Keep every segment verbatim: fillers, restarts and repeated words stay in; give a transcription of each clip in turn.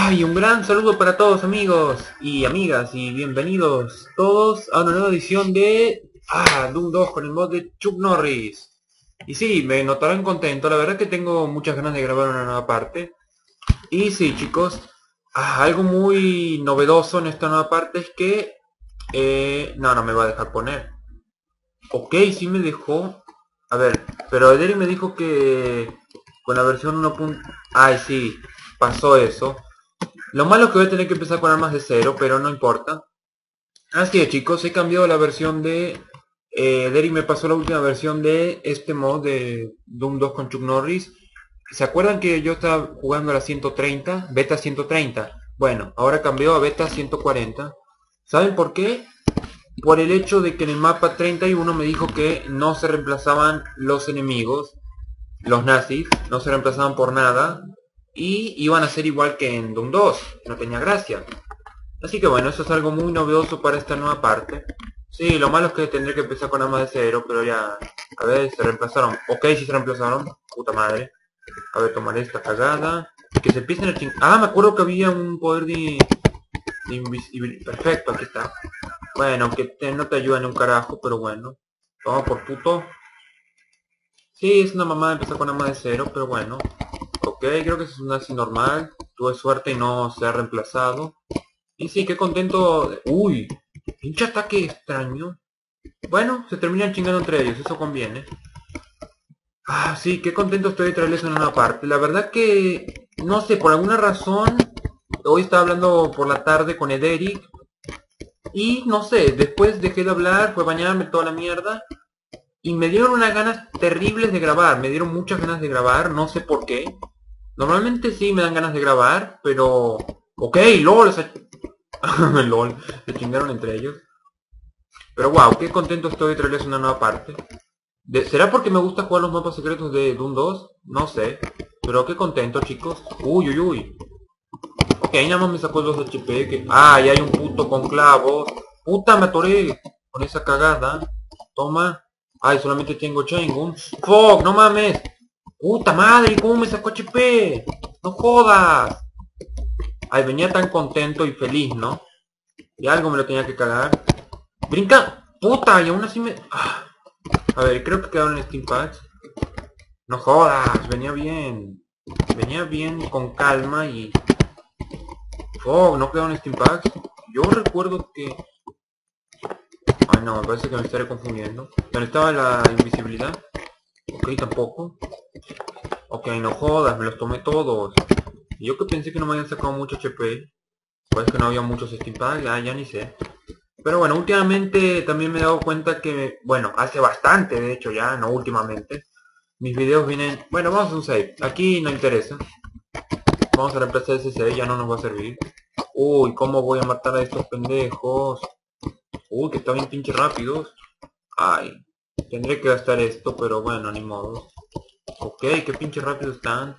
Ay, un gran saludo para todos amigos y amigas y bienvenidos todos a una nueva edición de ah, Doom dos con el mod de Chuck Norris. Y sí, me notarán contento, la verdad que tengo muchas ganas de grabar una nueva parte. Y sí, chicos, ah, algo muy novedoso en esta nueva parte es que... Eh, no, no me va a dejar poner. Ok, sí me dejó. A ver, pero Ederi me dijo que con la versión uno. Ay, sí, pasó eso. Lo malo es que voy a tener que empezar con armas de cero, pero no importa. Así es, chicos, he cambiado la versión de... Eh, Derry me pasó la última versión de este mod de Doom dos con Chuck Norris. ¿Se acuerdan que yo estaba jugando a la ciento treinta? Beta ciento treinta. Bueno, ahora cambió a beta ciento cuarenta. ¿Saben por qué? Por el hecho de que en el mapa treinta y uno me dijo que no se reemplazaban los enemigos, los nazis, no se reemplazaban por nada. Y iban a ser igual que en Doom dos, no tenía gracia. Así que bueno, eso es algo muy novedoso para esta nueva parte. Sí, lo malo es que tendré que empezar con armas de cero, pero ya... A ver, se reemplazaron. Ok, sí se reemplazaron. Puta madre. A ver, tomaré esta cagada. Que se empiecen a ching... Ah, me acuerdo que había un poder de... de invisibilidad. Perfecto, aquí está. Bueno, que te... no te ayuda ni un carajo, pero bueno. Toma por puto. Sí, es una mamada empezar con armas de cero, pero bueno. Ok, creo que es una así normal. Tuve suerte y no se ha reemplazado. Y sí, qué contento... Uy, pinche ataque extraño. Bueno, se terminan chingando entre ellos, eso conviene. Ah, sí, qué contento estoy de traerles en una parte. La verdad que... no sé, por alguna razón... Hoy estaba hablando por la tarde con Ederic. Y no sé, después dejé de hablar, fue a bañarme toda la mierda. Y me dieron unas ganas terribles de grabar. Me dieron muchas ganas de grabar, no sé por qué. Normalmente sí me dan ganas de grabar, pero... Ok, LOL, se... LOL, se chingaron entre ellos. Pero wow, qué contento estoy de traerles una nueva parte. De... ¿Será porque me gusta jugar los mapas secretos de Doom dos? No sé. Pero qué contento, chicos. Uy, uy, uy. Ok, nada más me sacó dos H P. Que... Ah, y hay un puto con clavos. Puta, me atoré con esa cagada. Toma. Ay, solamente tengo Chaingun. ¡Fuck! ¡No mames! ¡Puta madre! ¿Cómo me sacó H P? ¡No jodas! Ay, venía tan contento y feliz, ¿no? Y algo me lo tenía que cagar. ¡Brinca! ¡Puta! Y aún así me... Ah. A ver, creo que quedaron Steam Packs. ¡No jodas! Venía bien. Venía bien con calma y... ¡Oh! ¿No quedaron Steam Packs? Yo recuerdo que... Ay, no, me parece que me estaré confundiendo. ¿Dónde estaba la invisibilidad? Ok, tampoco. Ok, no jodas, me los tomé todos. Y yo que pensé que no me habían sacado mucho H P. Pues que no había muchos Steam Packs, ya, ya ni sé. Pero bueno, últimamente también me he dado cuenta que... Bueno, hace bastante, de hecho ya, no últimamente. Mis videos vienen... Bueno, vamos a un save. Aquí no interesa. Vamos a reemplazar ese save, ya no nos va a servir. Uy, ¿cómo voy a matar a estos pendejos? Uy, que están bien pinche rápidos. Ay, tendré que gastar esto, pero bueno, ni modo. Ok, qué pinche rápidos están.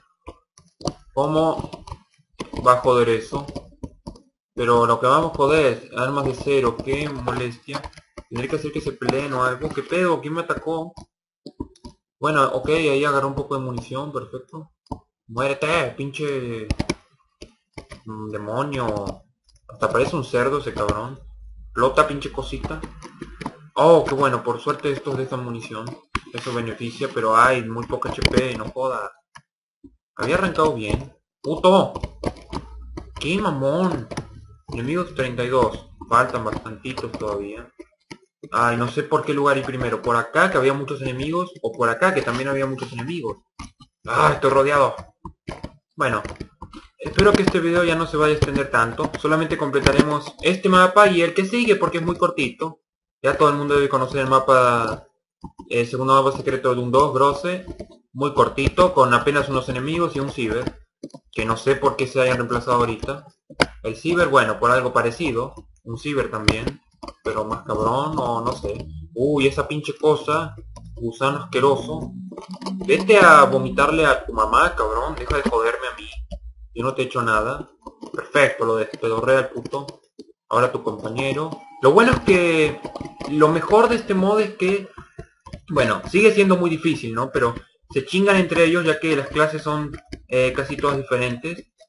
¿Cómo va a joder eso? Pero lo que vamos a joder es armas de cero, qué molestia. Tendré que hacer que se peleen o algo. ¿Qué pedo? ¿Quién me atacó? Bueno, ok, ahí agarró un poco de munición, perfecto. Muérete, pinche... demonio. Hasta parece un cerdo ese cabrón. Flota, pinche cosita. Oh, qué bueno, por suerte estos dejan munición. Eso beneficia, pero hay muy poca H P, no jodas. Había arrancado bien. ¡Puto! ¡Qué mamón! Enemigos treinta y dos. Faltan bastantitos todavía. Ay, no sé por qué lugar ir primero. ¿Por acá que había muchos enemigos? ¿O por acá que también había muchos enemigos? ¡Ah, estoy rodeado! Bueno, espero que este video ya no se vaya a extender tanto. Solamente completaremos este mapa y el que sigue porque es muy cortito. Ya todo el mundo debe conocer el mapa... El segundo mapa secreto de Doom dos, Grosse. Muy cortito, con apenas unos enemigos y un ciber. Que no sé por qué se hayan reemplazado ahorita. El ciber, bueno, por algo parecido. Un ciber también. Pero más cabrón, o no sé. Uy, esa pinche cosa. Gusano asqueroso. Vete a vomitarle a tu mamá, cabrón. Deja de joderme a mí. Yo no te he hecho nada. Perfecto, lo despedorré al puto. Ahora tu compañero. Lo bueno es que... Lo mejor de este mod es que... Bueno, sigue siendo muy difícil, ¿no? Pero se chingan entre ellos ya que las clases son eh, casi todas diferentes.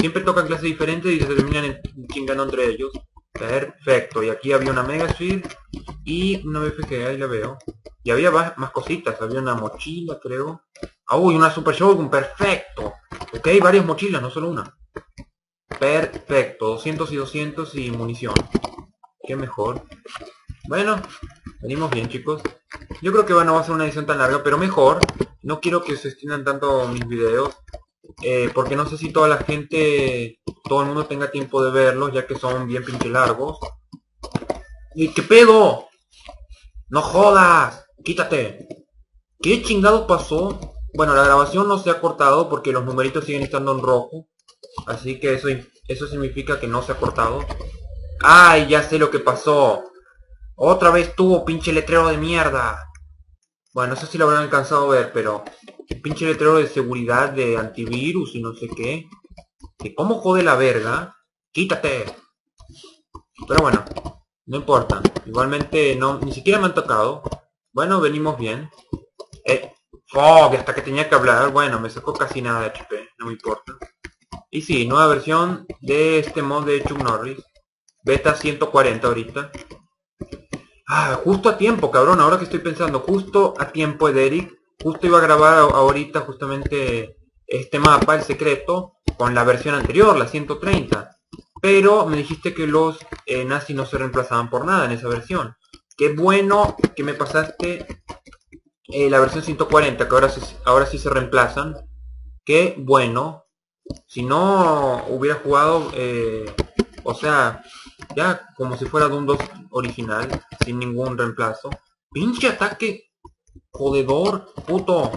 siempre tocan clases diferentes y se terminan en- chingando entre ellos. Perfecto, y aquí había una Mega Shield y una B F G, ahí la veo. Y había más, más cositas, había una mochila, creo. Ah, uy, una Super Shogun, perfecto. Ok, varias mochilas, no solo una. Perfecto, doscientos y doscientos y munición. Qué mejor. Bueno, venimos bien, chicos. Yo creo que bueno, va a ser una edición tan larga, pero mejor. No quiero que se extiendan tanto mis videos. Eh, porque no sé si toda la gente, todo el mundo tenga tiempo de verlos, ya que son bien pinche largos. ¿Y qué pedo? ¡No jodas! ¡Quítate! ¿Qué chingado pasó? Bueno, la grabación no se ha cortado porque los numeritos siguen estando en rojo. Así que eso, eso significa que no se ha cortado. ¡Ay, ya sé lo que pasó! Otra vez tuvo pinche letrero de mierda. Bueno, no sé si lo habrán alcanzado a ver, pero... pinche letrero de seguridad, de antivirus y no sé qué. ¿Que cómo jode la verga? ¡Quítate! Pero bueno, no importa. Igualmente no, ni siquiera me han tocado. Bueno, venimos bien. Eh, ¡Fog! Hasta que tenía que hablar. Bueno, me sacó casi nada de H P. No me importa. Y sí, nueva versión de este mod de Chuck Norris. Beta ciento cuarenta ahorita. Ah, justo a tiempo, cabrón. Ahora que estoy pensando, justo a tiempo, Ederic. Justo iba a grabar ahorita justamente este mapa, el secreto, con la versión anterior, la ciento treinta. Pero me dijiste que los eh, nazis no se reemplazaban por nada en esa versión. Qué bueno que me pasaste eh, la versión ciento cuarenta, que ahora, se, ahora sí se reemplazan. Qué bueno. Si no hubiera jugado, eh, o sea, ya como si fuera Doom dos original, sin ningún reemplazo. Pinche ataque jodedor, puto.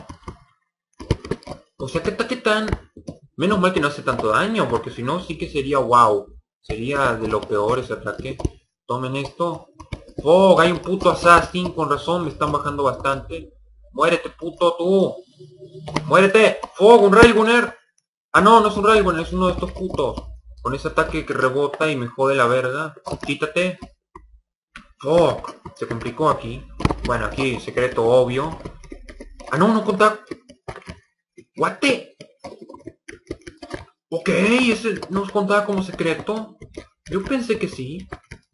O sea, que ataque tan... Menos mal que no hace tanto daño, porque si no sí que sería wow. Sería de lo peor ese ataque. Tomen esto. Oh, hay un puto assassin, con razón, me están bajando bastante. Muérete, puto, tú. Muérete. Fuego, un Railgunner. Ah, no, no es un Railgunner, es uno de estos putos. Con ese ataque que rebota y me jode la verga. Quítate. Fuck. Se complicó aquí. Bueno, aquí, secreto obvio. Ah, no, no contaba. What the... Ok, ese nos contaba como secreto. Yo pensé que sí.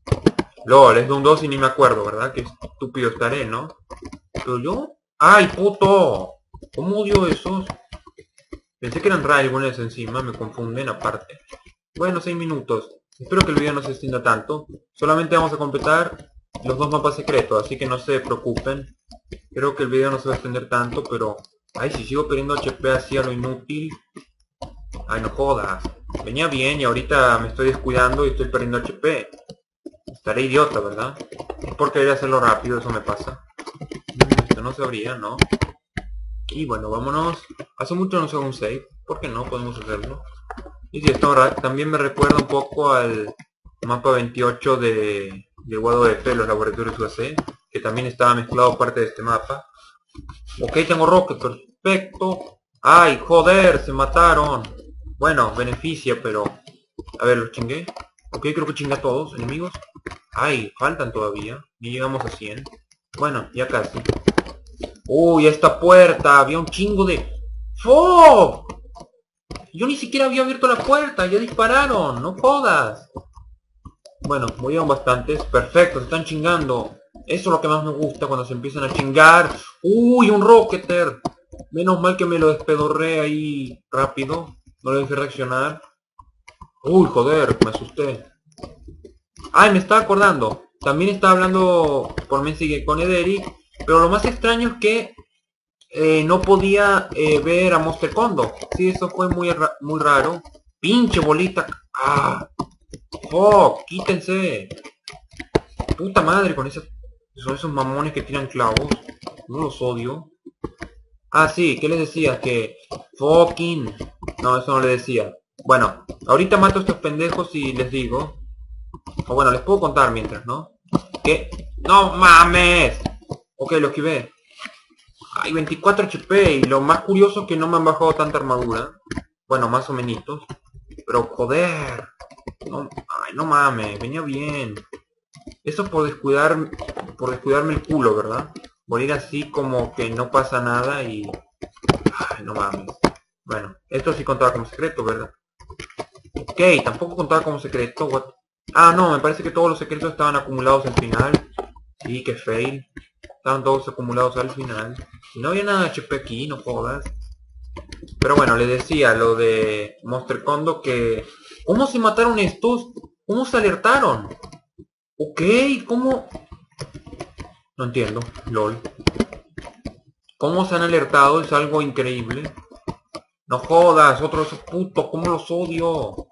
LOL, es de un dos y ni me acuerdo, ¿verdad? Qué estúpido estaré, ¿no? Pero yo... ¡Ay, puto! ¿Cómo odio esos? Pensé que eran Railgunners encima, me confunden aparte. Bueno, seis minutos. Espero que el video no se extienda tanto. Solamente vamos a completar los dos mapas secretos, así que no se preocupen. Creo que el video no se va a extender tanto, pero... Ay, si sigo perdiendo H P así a lo inútil... Ay, no jodas. Venía bien y ahorita me estoy descuidando y estoy perdiendo H P. Estaré idiota, ¿verdad? Es por querer hacerlo rápido, eso me pasa. Esto no sabría, ¿no? Y bueno, vámonos. Hace mucho no se hago un save. ¿Por qué no? Podemos hacerlo. Y si esto también me recuerda un poco al mapa veintiocho de, de W A D F, los laboratorios U A C, que también estaba mezclado parte de este mapa. Ok, tengo rocket, perfecto. ¡Ay, joder! Se mataron. Bueno, beneficia, pero... A ver, los chingué. Ok, creo que chingué a todos, enemigos. Ay, faltan todavía. Ya llegamos a cien. Bueno, ya casi. Uy, esta puerta. Había un chingo de... ¡Fog! Yo ni siquiera había abierto la puerta. Ya dispararon. No jodas. Bueno, murieron bastantes. Perfecto, se están chingando. Eso es lo que más me gusta cuando se empiezan a chingar. Uy, un Rocketer. Menos mal que me lo despedorré ahí rápido. No lo dejé reaccionar. Uy, joder, me asusté. Ay, me estaba acordando. También estaba hablando por Messenger con Ederic. Pero lo más extraño es que eh, no podía eh, ver a Monster Kondo. Sí, eso fue muy, ra muy raro. Pinche bolita. Ah. Fuck, quítense. Puta madre con esos... Son esos mamones que tiran clavos. No los odio. Ah, sí, ¿qué les decía? Que... Fucking... No, eso no le decía. Bueno, ahorita mato a estos pendejos y les digo... O bueno, les puedo contar mientras, ¿no? Que... ¡No mames! Ok, lo esquivé. Hay veinticuatro H P y lo más curioso es que no me han bajado tanta armadura. Bueno, más o menos. Pero joder. No, ay, no mames, venía bien. Eso por descuidar, por descuidarme el culo, ¿verdad? Morir así como que no pasa nada y... Ay, no mames. Bueno, esto sí contaba como secreto, ¿verdad? Ok, tampoco contaba como secreto. What? Ah, no, me parece que todos los secretos estaban acumulados al final. Sí, que fail. Estaban todos acumulados al final. Y no había nada de H P aquí, no jodas. Pero bueno, les decía lo de Monster Condo que... ¿Cómo se mataron estos? ¿Cómo se alertaron? Ok, ¿cómo? No entiendo, lol. ¿Cómo se han alertado? Es algo increíble. No jodas, otros putos, ¿cómo los odio?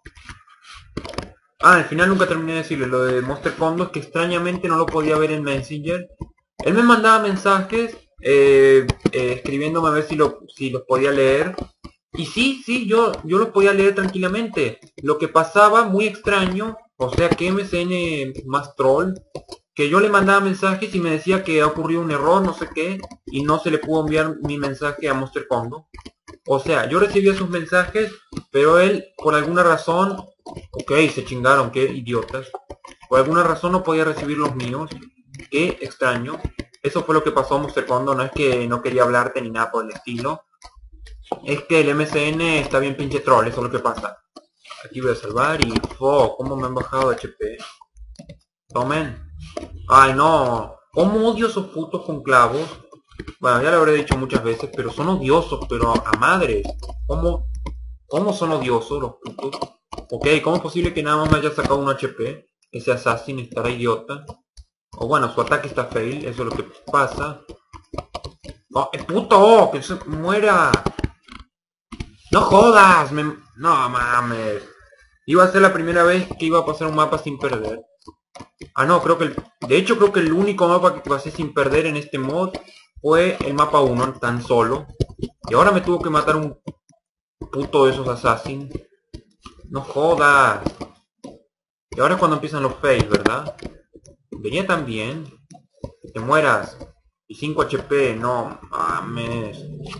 Ah, al final nunca terminé de decirle lo de Monster Condo, es que extrañamente no lo podía ver en Messenger. Él me mandaba mensajes eh, eh, escribiéndome a ver si, lo, si los podía leer. Y sí, sí, yo, yo los podía leer tranquilamente. Lo que pasaba, muy extraño, o sea que M S N más troll, que yo le mandaba mensajes y me decía que ha ocurrido un error, no sé qué, y no se le pudo enviar mi mensaje a Monster Condo. O sea, yo recibía sus mensajes, pero él, por alguna razón, ok, se chingaron, qué idiotas. Por alguna razón no podía recibir los míos. Qué extraño. Eso fue lo que pasó a Monster Condo, no es que no quería hablarte ni nada por el estilo. Es que el M S N está bien pinche troll, eso es lo que pasa. Aquí voy a salvar y... ¡Oh! ¿Cómo me han bajado H P? Tomen. ¡Ay, no! ¿Cómo odio esos putos con clavos? Bueno, ya lo habré dicho muchas veces, pero son odiosos, pero a madres. ¿Cómo, cómo son odiosos los putos? Ok, ¿cómo es posible que nada más me haya sacado un H P? Ese assassin estará idiota. O bueno, su ataque está fail, eso es lo que pasa. ¡Oh, el puto! ¡Que se muera! ¡No jodas! Me... No mames. Iba a ser la primera vez que iba a pasar un mapa sin perder. Ah, no, creo que... El... De hecho, creo que el único mapa que pasé sin perder en este mod fue el mapa uno, tan solo. Y ahora me tuvo que matar un puto de esos assassins. No jodas. Y ahora es cuando empiezan los fails, ¿verdad? Venía tan bien. Que te mueras. Y cinco H P, no mames.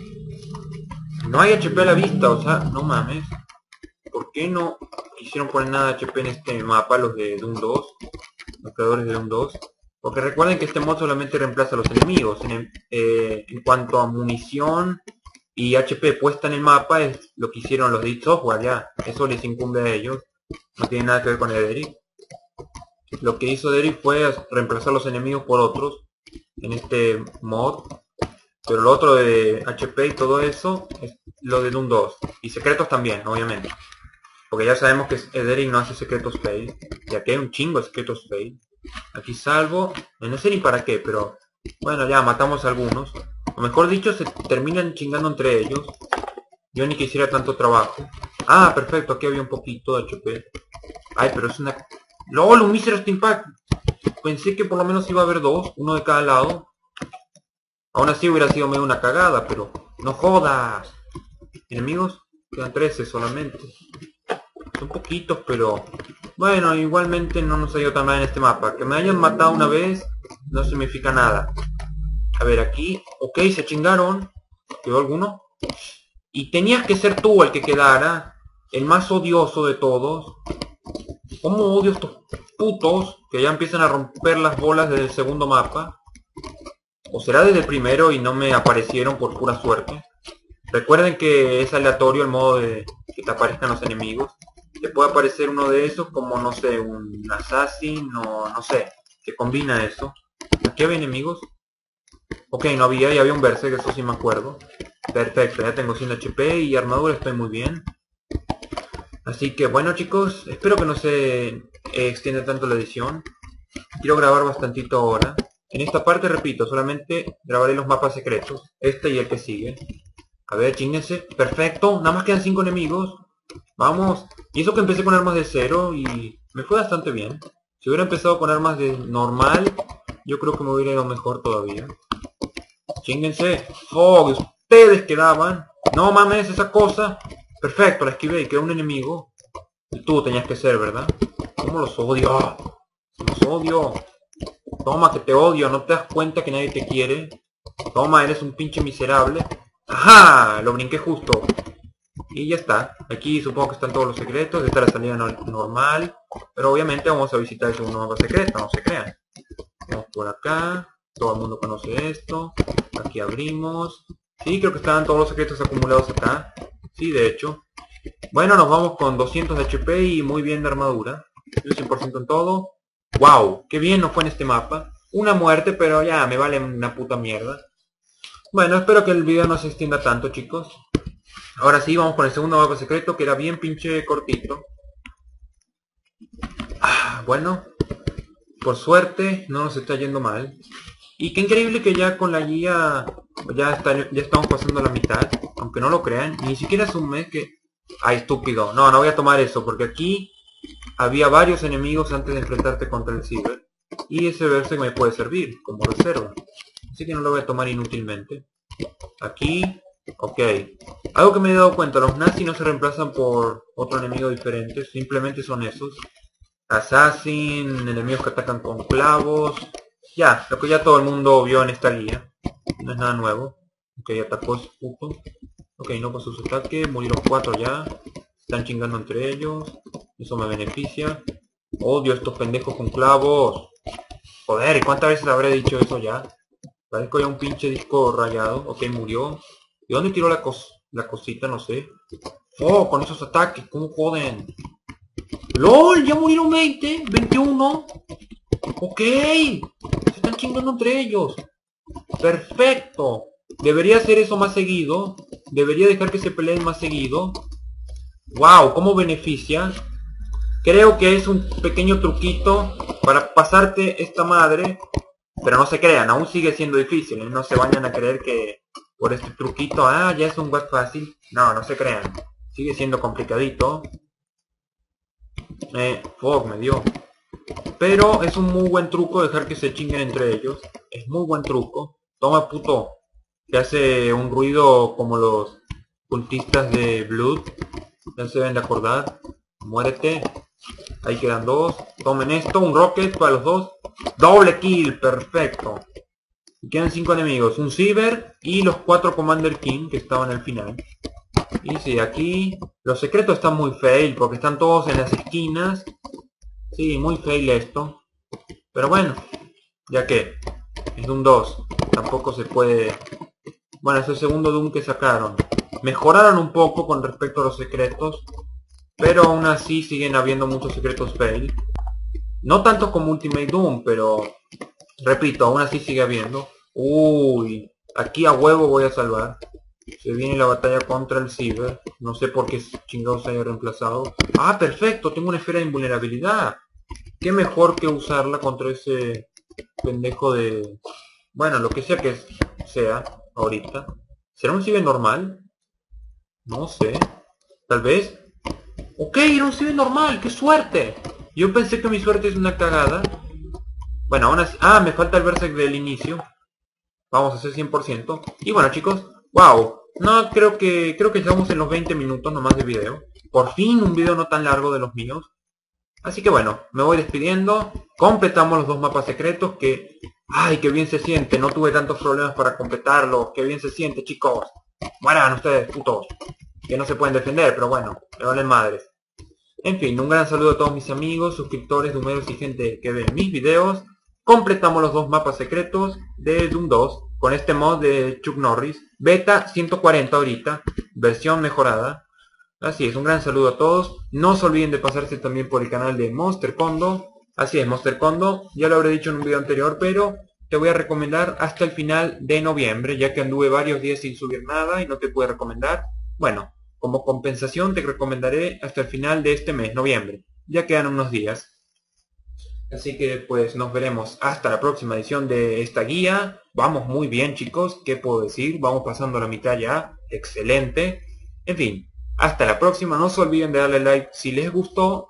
No hay H P a la vista, o sea, no mames. ¿Por qué no quisieron poner nada de H P en este mapa, los de Doom dos? Los creadores de Doom dos. Porque recuerden que este mod solamente reemplaza a los enemigos. En, el, eh, en cuanto a munición y H P puesta en el mapa, es lo que hicieron los de id Software, ya. Eso les incumbe a ellos. No tiene nada que ver con el Ederic. Lo que hizo Ederic fue reemplazar los enemigos por otros en este mod. Pero lo otro de H P y todo eso es lo de Doom dos. Y secretos también, obviamente. Porque ya sabemos que Ederic no hace secretos fail. Y aquí hay un chingo de secretos fail. Aquí salvo. No sé ni para qué, pero... Bueno, ya matamos a algunos. O mejor dicho, se terminan chingando entre ellos. Yo ni quisiera tanto trabajo. Ah, perfecto, aquí había un poquito de H P. Ay, pero es una... ¡Lol! Un mísero Steampack. Pensé que por lo menos iba a haber dos. Uno de cada lado. Aún así hubiera sido medio una cagada, pero... ¡No jodas! ¿Enemigos? Quedan trece solamente. Son poquitos, pero... Bueno, igualmente no nos ha ido tan mal en este mapa. Que me hayan matado una vez no significa nada. A ver, aquí... Ok, se chingaron. ¿Quedó alguno? Y tenías que ser tú el que quedara. El más odioso de todos. ¿Cómo odio a estos putos que ya empiezan a romper las bolas desde el segundo mapa? ¿O será desde el primero y no me aparecieron por pura suerte? Recuerden que es aleatorio el modo de que te aparezcan los enemigos. Te puede aparecer uno de esos como, no sé, un assassin o no sé, que combina eso. ¿Aquí había enemigos? Ok, no había, y había un berserk, eso sí me acuerdo. Perfecto, ya tengo cien H P y armadura, estoy muy bien. Así que bueno chicos, espero que no se eh, extienda tanto la edición. Quiero grabar bastantito ahora. En esta parte, repito, solamente grabaré los mapas secretos. Este y el que sigue. A ver, chinguense. Perfecto, nada más quedan cinco enemigos. Vamos. Y eso que empecé con armas de cero y me fue bastante bien. Si hubiera empezado con armas de normal, yo creo que me hubiera ido mejor todavía. Chinguense. Oh, ustedes quedaban. No mames, esa cosa. Perfecto, la esquivé y quedó un enemigo. Y tú tenías que ser, ¿verdad? ¿Cómo los odio? Los odio. Toma, que te odio. ¿No te das cuenta que nadie te quiere? Toma, eres un pinche miserable. ¡Ajá! Lo brinqué justo. Y ya está. Aquí supongo que están todos los secretos. Esta es la salida no normal. Pero obviamente vamos a visitar el segundo mapa secreto, no se crean. Vamos por acá. Todo el mundo conoce esto. Aquí abrimos. Sí, creo que estaban todos los secretos acumulados acá. Sí, de hecho. Bueno, nos vamos con doscientos de H P y muy bien de armadura. cien por ciento en todo. ¡Wow! ¡Qué bien nos fue en este mapa! Una muerte, pero ya me vale una puta mierda. Bueno, espero que el video no se extienda tanto, chicos. Ahora sí, vamos con el segundo mapa secreto, que era bien pinche cortito. Ah, bueno, por suerte no nos está yendo mal. Y qué increíble que ya con la guía ya, está, ya estamos pasando la mitad. Aunque no lo crean, ni siquiera es un mes que... ¡Ay, estúpido! No, no voy a tomar eso, porque aquí había varios enemigos antes de enfrentarte contra el Ciber. Y ese verse me puede servir como reserva. Así que no lo voy a tomar inútilmente. Aquí, ok. Algo que me he dado cuenta, los nazis no se reemplazan por otro enemigo diferente. Simplemente son esos. Assassin, enemigos que atacan con clavos. Ya, lo que ya todo el mundo vio en esta guía. No es nada nuevo. Ok, atacó ese puto. Ok, no pasó su ataque. Murieron cuatro ya. Están chingando entre ellos. Eso me beneficia. Odio estos pendejos con clavos. Joder, ¿y cuántas veces habré dicho eso ya? Parezco ya un pinche disco rayado. Ok, murió. ¿De dónde tiró la, cos la cosita? No sé. Oh, con esos ataques. ¿Cómo joden? ¡LOL! Ya murieron veinte. veintiuno. Ok. Se están chingando entre ellos. Perfecto. Debería hacer eso más seguido. Debería dejar que se peleen más seguido. Wow, cómo beneficia. Creo que es un pequeño truquito para pasarte esta madre. Pero no se crean, aún sigue siendo difícil. ¿eh? No se vayan a creer que por este truquito, ah, ya es un guard fácil. No, no se crean. Sigue siendo complicadito. Eh, fuck, me dio. Pero es un muy buen truco dejar que se chinguen entre ellos. Es muy buen truco. Toma, puto. Que hace un ruido como los cultistas de Blood. Ya se deben de acordar. Muérete. Ahí quedan dos. Tomen esto. Un rocket para los dos. Doble kill. Perfecto. Y quedan cinco enemigos. Un Ciber y los cuatro Commander King que estaban al final. Y sí, aquí los secretos están muy fail porque están todos en las esquinas. Sí, muy fail esto. Pero bueno, ya que es Doom dos. Tampoco se puede... Bueno, es el segundo Doom que sacaron. Mejoraron un poco con respecto a los secretos. Pero aún así siguen habiendo muchos secretos fail. No tanto como Ultimate Doom, pero... Repito, aún así sigue habiendo. Uy, aquí a huevo voy a salvar. Se viene la batalla contra el Ciber. No sé por qué chingados se haya reemplazado. Ah, perfecto, tengo una esfera de invulnerabilidad. Qué mejor que usarla contra ese pendejo de... Bueno, lo que sea que sea ahorita. ¿Será un Ciber normal? No sé. Tal vez. Ok, era un Ciber normal, qué suerte. Yo pensé que mi suerte es una cagada. Bueno, aún así... Ah, me falta el Berserk del inicio. Vamos a hacer cien por ciento. Y bueno, chicos, wow. No, creo que creo que estamos en los veinte minutos nomás de video. Por fin un video no tan largo de los míos. Así que bueno, me voy despidiendo. Completamos los dos mapas secretos que... ¡Ay, qué bien se siente! No tuve tantos problemas para completarlos. ¡Qué bien se siente, chicos! Mueran ustedes, putos. Que no se pueden defender, pero bueno, me valen madres. En fin, un gran saludo a todos mis amigos, suscriptores, números y gente que ve mis videos. Completamos los dos mapas secretos de Doom dos con este mod de Chuck Norris. Beta ciento cuarenta ahorita, versión mejorada. Así es, un gran saludo a todos. No se olviden de pasarse también por el canal de Monster Condo. Así es, Monster Condo, ya lo habré dicho en un video anterior, pero te voy a recomendar hasta el final de noviembre, ya que anduve varios días sin subir nada y no te pude recomendar. Bueno, como compensación te recomendaré hasta el final de este mes, noviembre. Ya quedan unos días. Así que pues nos veremos hasta la próxima edición de esta guía. Vamos muy bien, chicos, ¿qué puedo decir? Vamos pasando la mitad ya. Excelente. En fin, hasta la próxima. No se olviden de darle like si les gustó.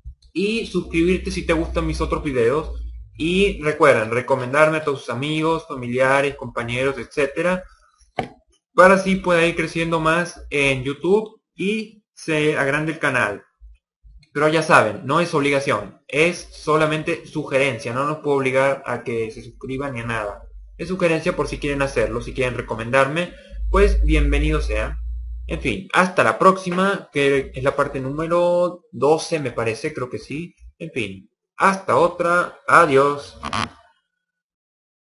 Y suscribirte si te gustan mis otros videos. Y recuerden, recomendarme a todos sus amigos, familiares, compañeros, etcétera. Para así pueda ir creciendo más en YouTube y se agrande el canal. Pero ya saben, no es obligación, es solamente sugerencia, no nos puedo obligar a que se suscriban ni a nada. Es sugerencia por si quieren hacerlo, si quieren recomendarme, pues bienvenido sea. En fin, hasta la próxima, que es la parte número doce me parece, creo que sí. En fin, hasta otra, adiós.